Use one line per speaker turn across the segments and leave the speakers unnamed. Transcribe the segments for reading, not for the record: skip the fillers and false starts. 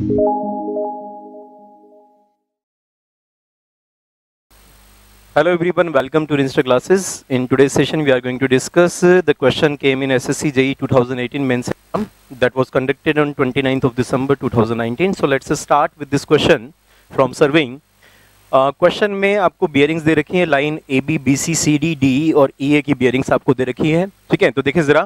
Hello everyone, welcome to Insta classes. In today's session, we are going to discuss the question came in SSC JEE 2018 mains exam that was conducted on 29th of December 2019. So let's start with this question from surveying. Question में आपको bearings दे रखी है, line A B B C C D D और E ए की bearings आपको दे रखी है, ठीक है। तो देखिए जरा,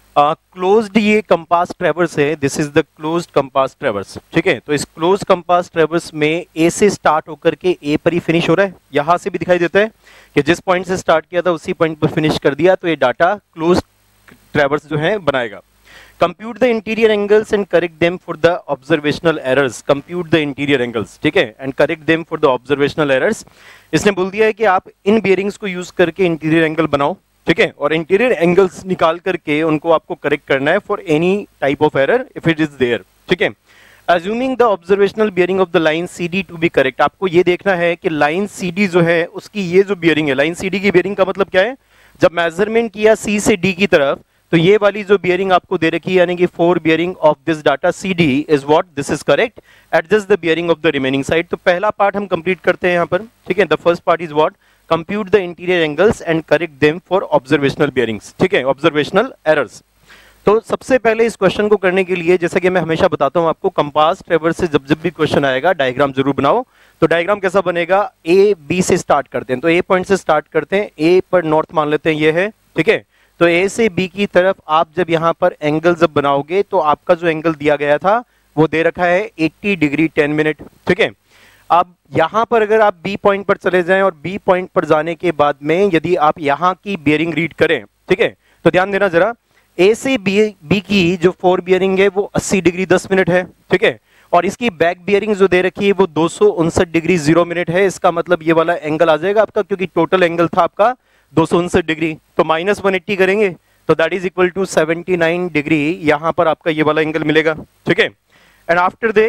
क्लोज्ड ये कंपास ट्रेवर्स है, this is the closed compass traverse, ठीक है। तो इस क्लोज्ड कंपास ट्रेवर्स में ए से स्टार्ट होकर के ए पर ही फिनिश हो रहा है। यहां से भी दिखाई देता है कि जिस पॉइंट से स्टार्ट किया था उसी पॉइंट पर फिनिश कर दिया, तो ये डाटा क्लोज्ड ट्रेवर्स जो है बनाएगा। Compute the interior angles and correct them for the observational errors. Compute the interior angles, ठीक है, and correct them for the observational errors. इसने बोल दिया है कि आप इन बियरिंग्स को यूज करके इंटीरियर एंगल बनाओ, ठीक है, और इंटीरियर एंगल्स निकाल करके उनको आपको करेक्ट करना है for any type of error if it is there, ठीक है। Assuming the observational bearing of the line C D to be correct. आपको ये देखना है कि लाइन सी डी जो है उसकी ये जो बियरिंग है, लाइन सी डी की बियरिंग का मतलब क्या है, जब मेजरमेंट किया सी से डी की तरफ तो ये वाली जो बियरिंग आपको दे रखी है, यानी कि 4 bearing of this data C D is what, this is correct. Adjust the bearing of the remaining side. तो पहला पार्ट हम कंप्लीट करते हैं यहाँ पर, ठीक है। The first part is what, compute the interior angles and correct them for observational bearings, ठीक है, ऑब्जर्वेशनल एरर्स। तो सबसे पहले इस क्वेश्चन को करने के लिए, जैसा कि मैं हमेशा बताता हूं आपको, कंपास ट्रेवर्स से जब भी क्वेश्चन आएगा डायग्राम जरूर बनाओ। तो डायग्राम कैसा बनेगा, ए बी से स्टार्ट करते हैं, तो ए पॉइंट से स्टार्ट करते हैं, ए पर नॉर्थ मान लेते हैं ये है, ठीक है। तो ए से बी की तरफ आप जब यहाँ पर एंगल जब बनाओगे तो आपका जो एंगल दिया गया था वो दे रखा है 80 डिग्री 10 मिनट, ठीक है। अब यहां पर अगर आप बी पॉइंट पर चले जाएं और बी पॉइंट पर जाने के बाद में यदि आप यहां की बियरिंग रीड करें, ठीक है, तो ध्यान देना जरा, ए से बी की जो 4 बियरिंग है वो 80 डिग्री 10 मिनट है, ठीक है, और इसकी बैक बियरिंग जो दे रखी है वो 259 डिग्री 0 मिनट है। इसका मतलब ये वाला एंगल आ जाएगा आपका, क्योंकि टोटल एंगल था आपका 259 डिग्री, तो माइनस 180 करेंगे तो that is equal to 79 degree, यहां पर आपका ये वाला एंगल मिलेगा, ठीक है। एंड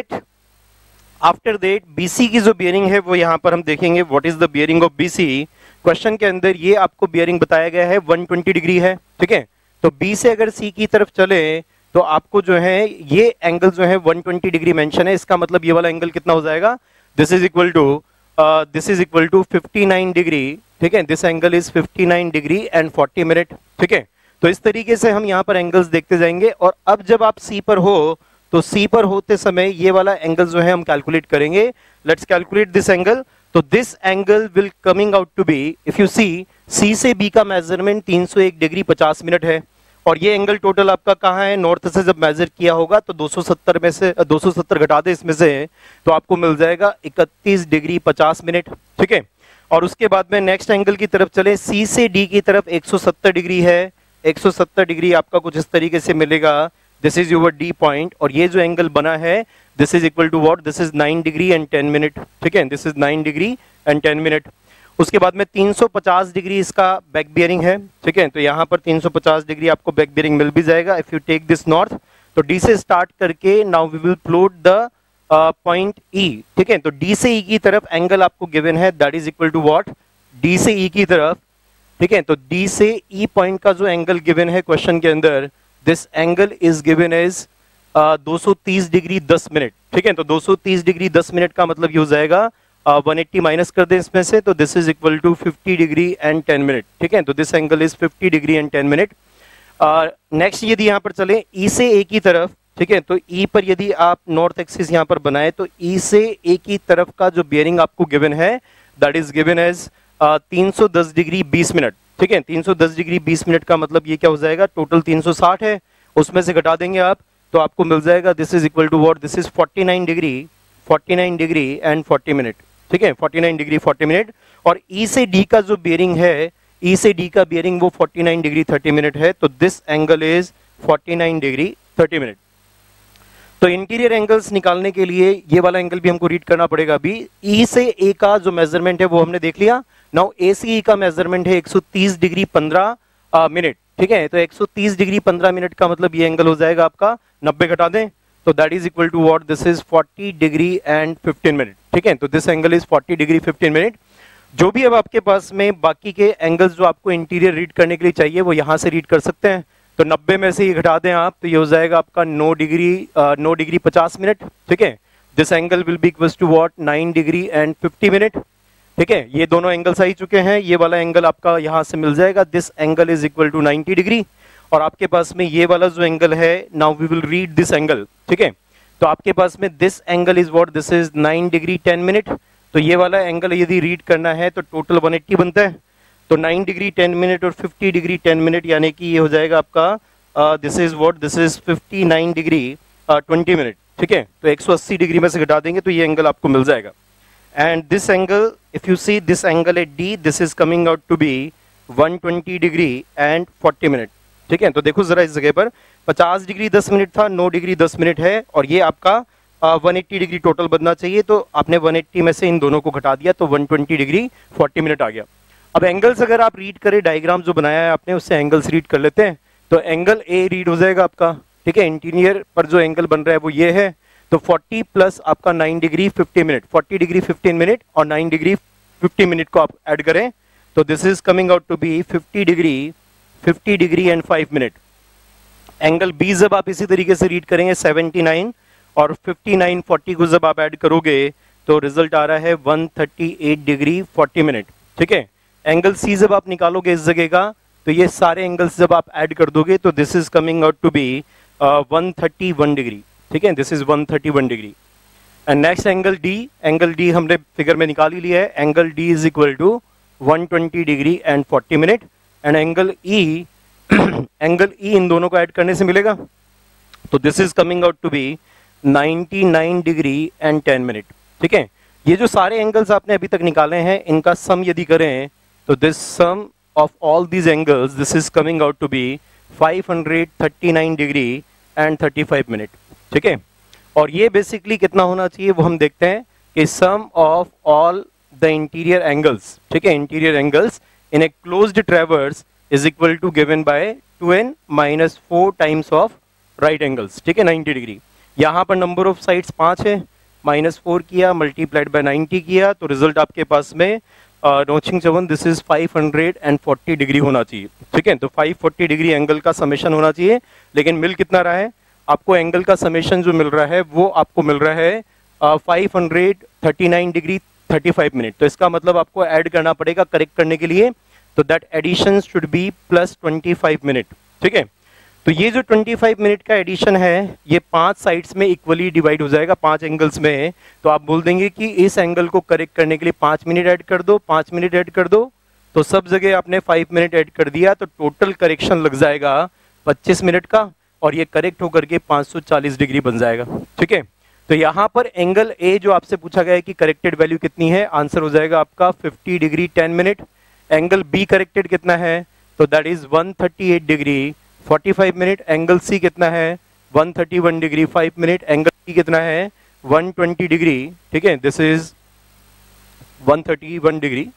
आफ्टर दैट बीसी की जो बियरिंग है वो यहां पर हम देखेंगे, what is the bearing of BC. Question के अंदर ये आपको बियरिंग बताया गया है 120 डिग्री है, ठीक है। तो बी से अगर सी की तरफ चले तो आपको जो है ये एंगल जो है 120 डिग्री मेंशन है, इसका मतलब ये वाला एंगल कितना हो जाएगा, this is equal to 59 degree, ठीक है। This angle is 59 degree and 40 minute, ठीक है। तो इस तरीके से हम यहाँ पर एंगल्स देखते जाएंगे, और अब जब आप सी पर हो तो सी पर होते समय ये वाला एंगल जो है हम कैलकुलेट करेंगे। Let's calculate this angle. तो this angle will coming out to be, if you see से बी का मेजरमेंट 301 डिग्री 50 मिनट है, और ये एंगल टोटल आपका कहाँ है, नॉर्थ से जब मेजर किया होगा तो 270 में से 270 घटा दे इसमें से, तो आपको मिल जाएगा 31 डिग्री 50 मिनट, ठीक है। और उसके बाद में नेक्स्ट एंगल की तरफ चले, सी से डी की तरफ 170 डिग्री है, 170 डिग्री आपका कुछ इस तरीके से मिलेगा, this is your D point, और ये जो एंगल बना है this is equal to what, this is 9 degree and 10 minute, ठीक है, this is 9 degree and 10 minute. उसके बाद में 350 डिग्री इसका बैक बियरिंग है, ठीक है। तो यहाँ पर 350 डिग्री आपको बैक बियरिंग मिल भी जाएगा if you take this north. तो डी से स्टार्ट करके now we will plot the point E, ठीक है। तो डी से ई की तरफ एंगल आपको गिवन है, that is equal to what, D से ई की तरफ, ठीक है। तो डी से ई पॉइंट का जो एंगल गिवन है क्वेश्चन के अंदर, this angle is given as 230 degree 10 minute, ठीक है। तो 230 डिग्री 10 मिनट का मतलब ये हो जाएगा 180 माइनस कर दें इसमें से, तो this is equal to 50 degree and 10 minute, ठीक है। तो this angle is 50 degree and 10 minute. Next यदि यहाँ पर चले ई से ए की तरफ, ठीक है, तो ई पर यदि आप नॉर्थ एक्सिस यहाँ पर बनाए तो ई से ए की तरफ का जो बियरिंग आपको गिवन है that is given as 310 degree 20 minute, ठीक है। 310 डिग्री 20 मिनट का मतलब ये क्या हो जाएगा, टोटल 360 है, उसमें से घटा देंगे आप तो आपको मिल जाएगा this is equal to what, this is 49 degree and 40 minute, ठीक है, 49 डिग्री 40 मिनट। और ई से डी का जो बियरिंग है, ई से डी का बियरिंग वो 49 डिग्री 30 मिनट है, तो this angle is 49 degree 30 minute. तो इंटीरियर एंगल्स निकालने के लिए ये वाला एंगल भी हमको रीड करना पड़ेगा। अभी ई से ए का जो मेजरमेंट है वो हमने देख लिया। नाउ ए से ई का मेजरमेंट है 130 डिग्री 15 मिनट, ठीक है। तो 130 डिग्री 15 मिनट का मतलब ये एंगल हो जाएगा आपका 90 घटा दें तो that is equal to what, this is 40 degree and 15 minute, ठीक है। तो this angle is 40 degree 15 minute. जो भी अब आपके पास में बाकी के एंगल्स जो आपको इंटीरियर रीड करने के लिए चाहिए वो यहां से रीड कर सकते हैं। तो 90 में से ये घटा दें आप तो ये हो जाएगा आपका 9 डिग्री 50 मिनट, ठीक है। This angle will be equals to what 9 degree and 50 minute. ठीक है, ये दोनों एंगल्स आ ही चुके हैं, ये वाला एंगल आपका यहां से मिल जाएगा, this angle is equal to 90 degree. और आपके पास में ये वाला जो एंगल है, now we will read this angle. ठीक है, तो आपके पास में this angle is what, this is 9 degree 10 minute. तो ये वाला एंगल यदि रीड करना है तो टोटल 180 बनता है। तो 9 डिग्री 10 मिनट और 50 डिग्री 10 मिनट, यानी कि ये हो जाएगा आपका this is what, this is 59 degree 20 minute. ठीक है, तो 180 डिग्री में से घटा देंगे तो ये एंगल आपको मिल जाएगा। And this angle, if you see this angle at D, this is coming out to be 120 degree and 40 minute. ठीक है, तो देखो जरा इस जगह पर 50 डिग्री 10 मिनट था, 9 डिग्री 10 मिनट है, और ये आपका 180 डिग्री टोटल बनना चाहिए। तो आपने 180 में से इन दोनों को घटा दिया तो 120 डिग्री 40 मिनट आ गया। अब एंगल्स अगर आप रीड करें, डायग्राम जो बनाया है आपने उससे एंगल्स रीड कर लेते हैं। तो एंगल ए रीड हो जाएगा आपका। ठीक है, इंटीरियर पर जो एंगल बन रहा है वो ये है। तो 40 प्लस आपका 9 डिग्री 50 मिनट, 40 डिग्री 15 मिनट और 9 डिग्री 50 मिनट को आप ऐड करें तो this is coming out to be 50 degree and 5 minute. Angle B जब आप इसी तरीके से रीड करेंगे 79 और 59 40 को जब आप ऐड करोगे तो रिजल्ट आ रहा है 138 डिग्री 40 मिनट। ठीक है, एंगल सी जब आप निकालोगे इस जगह का तो ये सारे एंगल्स जब आप ऐड कर दोगे तो this is coming out to be 131 degree. ठीक है, this is 131 degree. And next angle D हमने फिगर में निकाल ही लिया है। Angle D is equal to 120 degree and 40 minute. And angle E इन दोनों को ऐड करने से मिलेगा तो this is coming out to be 99 degree and 10 minute. ठीक है, ये जो सारे एंगल्स आपने अभी तक निकाले हैं इनका सम यदि करें तो this sum of all these angles this is coming out to be 539 degree and 35 minute. ठीक है, और ये बेसिकली कितना होना चाहिए वो हम देखते हैं कि sum of all the interior angles, ठीक है, interior angles in a closed traverse is equal to given by 2n minus 4 times of right angles. ठीक है, 90 डिग्री। यहाँ पर नंबर ऑफ साइड्स 5 है, -4 किया मल्टीप्लाइड बाय 90 किया तो रिजल्ट आपके पास में नोचिंग 7 दिस इज 540 डिग्री होना चाहिए। ठीक है, तो 540 डिग्री एंगल का समेशन होना चाहिए। लेकिन मिल कितना रहा है आपको, एंगल का समेशन जो मिल रहा है वो आपको मिल रहा है 539 डिग्री 35 मिनट। तो इसका मतलब आपको ऐड करना पड़ेगा करेक्ट करने के लिए, तो that addition should be plus 25 minute. ठीक है, तो ये जो 25 मिनट का एडिशन है ये 5 साइड्स में इक्वली डिवाइड हो जाएगा, 5 एंगल्स में। तो आप बोल देंगे कि इस एंगल को करेक्ट करने के लिए 5 मिनट ऐड कर दो, 5 मिनट ऐड कर दो। तो सब जगह आपने 5 मिनट ऐड कर दिया तो टोटल करेक्शन लग जाएगा 25 मिनट का, और ये करेक्ट होकर के 540 डिग्री बन जाएगा। ठीक है, तो यहाँ पर एंगल ए जो आपसे पूछा गया है कि करेक्टेड वैल्यू कितनी है, आंसर हो जाएगा आपका 50 degree 10 minute. Angle B corrected कितना है, तो that is 138 degree 45 minute. Angle C कितना है 131 डिग्री 5 मिनट। एंगल सी कितना है 120 डिग्री। ठीक है, this is 131 degree.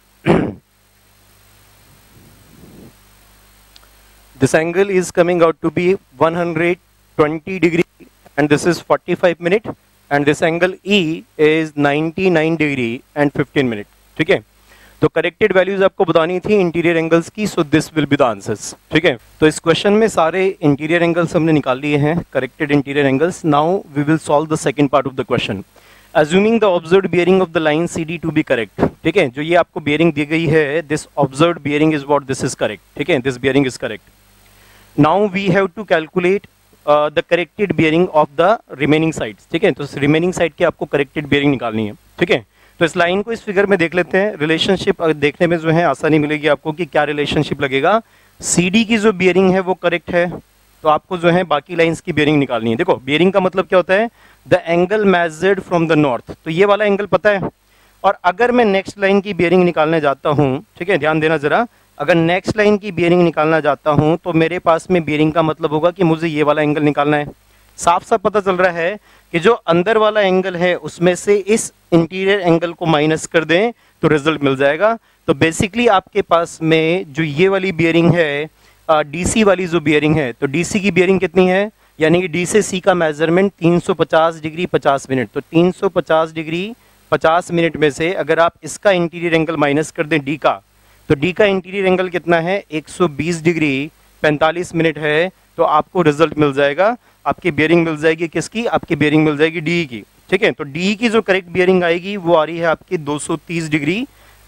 This angle is coming out to be 120 degree and this is 45 minute and this angle E is 99 degree and 15 minute. ठीक है, तो corrected values आपको बतानी थी इंटीरियर एंगल्स की, so this will be the answers. ठीक है, तो इस क्वेश्चन में सारे इंटीरियर एंगल्स हमने निकाल लिए हैं, corrected interior angles. Now we will solve the second part of the question. Assuming the observed bearing of the line CD to be correct, ठीक है, जो ये आपको bearing दी गई है, this observed bearing is what, this is correct, ठीक है, this bearing is correct. Now we have to calculate the corrected bearing of the remaining sides, ठीक है, तो remaining side की आपको corrected bearing निकालनी है। ठीक है, तो इस लाइन को इस फिगर में देख लेते हैं। रिलेशनशिप देखने में जो है आसानी मिलेगी आपको कि क्या रिलेशनशिप लगेगा। CD की जो bearing है वो करेक्ट है, तो आपको जो है बाकी लाइंस की बेयरिंग निकालनी है। देखो बेयरिंग का मतलब क्या होता है, the angle measured from the north, तो ये वाला एंगल पता है। और अगर मैं नेक्स्ट लाइन की बेयरिंग निकालने जाता हूँ, ठीक है, ध्यान देना जरा, अगर नेक्स्ट लाइन की बेयरिंग निकालना जाता हूँ तो मेरे पास में बेयरिंग का मतलब होगा कि मुझे ये वाला एंगल निकालना है। साफ साफ पता चल रहा है कि जो अंदर वाला एंगल है उसमें से इस इंटीरियर एंगल को माइनस कर दें तो रिजल्ट मिल जाएगा। तो बेसिकली आपके पास में जो ये वाली बेयरिंग है, डीसी वाली जो बेयरिंग है, तो डीसी की बेयरिंग कितनी है, यानी कि डी से सी का मेजरमेंट 350 डिग्री 50 मिनट, तो 350 डिग्री 50 मिनट में से अगर आप इसका इंटीरियर एंगल माइनस कर दें डी का, तो डी का इंटीरियर एंगल कितना है 120 डिग्री 45 मिनट है। तो आपको रिजल्ट मिल जाएगा, आपकी बेयरिंग मिल जाएगी किसकी, आपकी बेयरिंग मिल जाएगी डी की। ठीक है। तो डी की जो करेक्ट बियरिंग आएगी वो आ रही है आपकी 230 डिग्री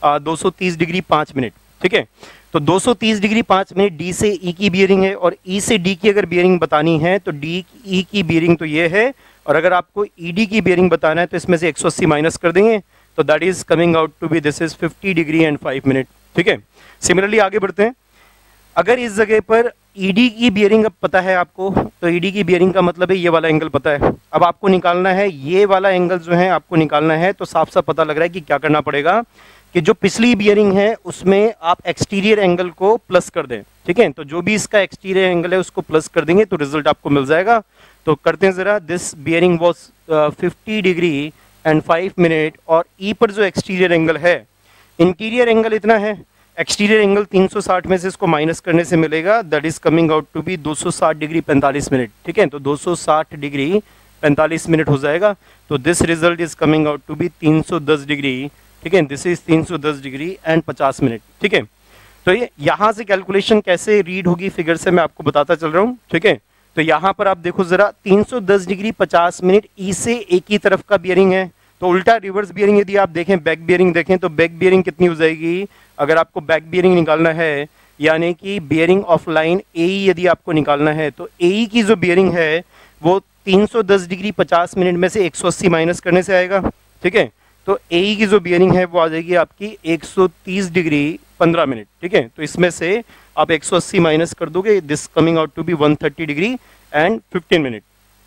230 डिग्री 5 मिनट, ठीक है। तो 230 डिग्री 5 मिनट डी से ई की बियरिंग है, और ई से डी की अगर बियरिंग बतानी है तो डी ई की बियरिंग तो ये है, और अगर आपको ई डी की बियरिंग बताना है तो इसमें से 180 माइनस कर देंगे, तो that is coming out to be this is 50 degree and 5 minute, ठीक है। सिमिलरली आगे बढ़ते हैं। अगर इस जगह पर ईडी की बियरिंग अब पता है आपको, तो ईडी की बियरिंग का मतलब है ये वाला एंगल पता है, अब आपको निकालना है ये वाला एंगल जो है आपको निकालना है, तो साफ साफ पता लग रहा है कि क्या करना पड़ेगा कि जो पिछली बियरिंग है उसमें आप एक्सटीरियर एंगल को प्लस कर दें, ठीक है। तो जो भी इसका एक्सटीरियर एंगल है उसको प्लस कर देंगे तो रिजल्ट आपको मिल जाएगा। तो करते हैं जरा, this bearing was 50 degree and 5 minute, और ई पर जो एक्सटीरियर एंगल है, इंटीरियर एंगल इतना है, एक्सटीरियर एंगल 360 में से इसको माइनस करने से मिलेगा, that is coming out to be 260 degree 45 minute, ठीक है। तो 260 डिग्री 45 मिनट हो जाएगा, तो this result is coming out to be 310 degree, ठीक है। This is 310 degree and 50 minute, ठीक है। तो ये यहाँ से कैलकुलेशन कैसे रीड होगी फिगर से मैं आपको बताता चल रहा हूँ, ठीक है। तो यहाँ पर आप देखो जरा, 310 डिग्री 50 मिनट ई से एक ही तरफ का बियरिंग है, तो उल्टा रिवर्स बियरिंग यदि आप देखें, बैक बियरिंग देखें, तो बैक बियरिंग कितनी हो जाएगी, अगर आपको बैक बियरिंग निकालना है, यानी कि बियरिंग ऑफ लाइन एई यदि आपको निकालना है, तो एई की जो बियरिंग है वो 310 डिग्री 50 मिनट में से 180 माइनस करने से आएगा, ठीक है। तो एई की जो बियरिंग है वो आ जाएगी आपकी 130 डिग्री 15 मिनट, ठीक है। तो इसमें से आप 180 माइनस कर दोगे, this coming out to be 130 degree and 15 minute,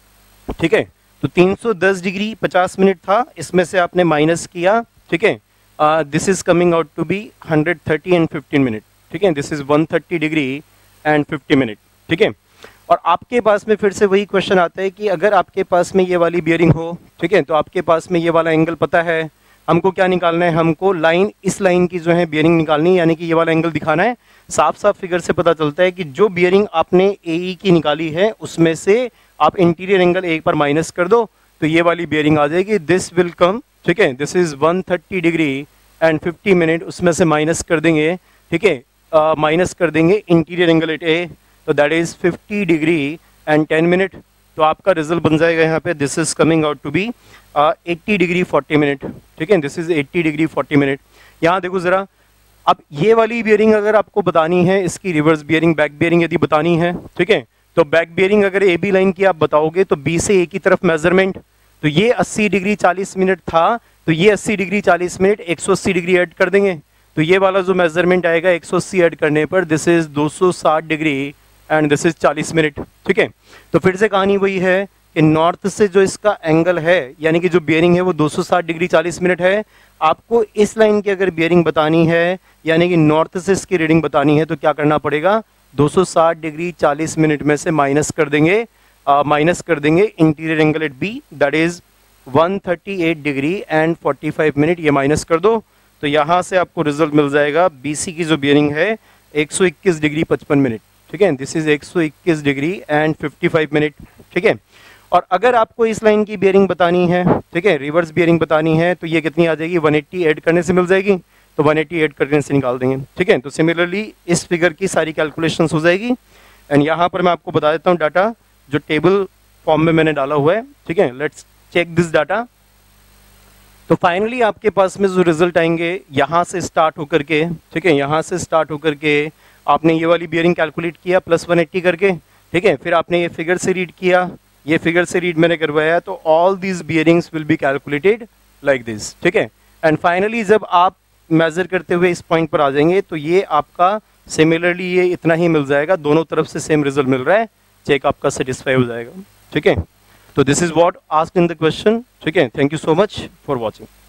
ठीक है। तो 310 डिग्री 50 मिनट था, इसमें से आपने माइनस किया, ठीक है। This is coming out to be 130 and 15 minute, ठीक है। This is 130 degree and 50 minute, ठीक है। और आपके पास में फिर से वही क्वेश्चन आता है कि अगर आपके पास में ये वाली बियरिंग हो, ठीक है, तो आपके पास में ये वाला एंगल पता है, हमको क्या निकालना है, हमको लाइन, इस लाइन की जो है बियरिंग निकालनी है, यानी कि ये वाला एंगल दिखाना है। साफ साफ फिगर से पता चलता है कि जो बियरिंग आपने एई की निकाली है उसमें से आप इंटीरियर एंगल एक बार माइनस कर दो तो ये वाली बियरिंग आ जाएगी, दिस विल कम, ठीक है। This is 130 degree and 50 minute, उसमें से माइनस कर देंगे, ठीक है, माइनस कर देंगे इंटीरियर एंगल एट ए, तो that is 50 degree and 10 minute. तो आपका रिजल्ट बन जाएगा यहाँ पे, this is coming out to be 80 degree 40 minute, ठीक है। This is 80 degree 40 minute. यहाँ देखो जरा, अब ये वाली बियरिंग अगर आपको बतानी है, इसकी रिवर्स बियरिंग, बैक बियरिंग यदि बतानी है, ठीक है, तो बैक बियरिंग अगर ए बी लाइन की आप बताओगे तो बी से ए की तरफ मेजरमेंट, तो ये 80 डिग्री 40 मिनट था, तो ये 80 डिग्री 40 मिनट 180 डिग्री ऐड कर देंगे, तो ये वाला जो मेजरमेंट आएगा 180 ऐड करने पर this is 260 degree and this is 40 minute, ठीक है। तो फिर से कहानी वही है कि नॉर्थ से जो इसका एंगल है, यानी कि जो बियरिंग है वो 260 डिग्री 40 मिनट है। आपको इस लाइन की अगर बियरिंग बतानी है, यानी कि नॉर्थ से इसकी रीडिंग बतानी है, तो क्या करना पड़ेगा, 260 डिग्री 40 मिनट में से माइनस कर देंगे, interior angle at B, that is 138 degree and 45 minute, ये माइनस कर दो, तो यहाँ से आपको रिजल्ट मिल जाएगा, बीसी की जो बियरिंग है 121 डिग्री 55 मिनट, ठीक है। This is 121 degree and 55 minute, ठीक है। और अगर आपको इस लाइन की बियरिंग बतानी है, ठीक है, रिवर्स बियरिंग बतानी है, तो ये कितनी आ जाएगी, 180 ऐड करने से मिल जाएगी, तो 180 ऐड करने से निकाल देंगे, ठीक है। तो सिमिलरली इस फिगर की सारी कैलकुलेशंस हो जाएगी। एंड यहाँ पर मैं आपको बता देता हूँ डाटा जो टेबल फॉर्म में मैंने डाला हुआ है, ठीक है। Let's check this data. तो फाइनली आपके पास में जो रिजल्ट आएंगे यहाँ से स्टार्ट होकर के, ठीक है, यहाँ से स्टार्ट होकर के आपने ये वाली बियरिंग कैलकुलेट किया प्लस 180 करके, ठीक है। फिर आपने ये फिगर से रीड किया, ये फिगर से रीड मैंने करवाया, तो all these bearings will be calculated like this, ठीक है। एंड फाइनली जब आप मेजर करते हुए इस पॉइंट पर आ जाएंगे तो ये आपका सिमिलरली ये इतना ही मिल जाएगा, दोनों तरफ से सेम रिजल्ट मिल रहा है, चेक आपका सेटिस्फाई हो जाएगा, ठीक है। तो this is what asked in the question, ठीक है। Thank you so much for watching.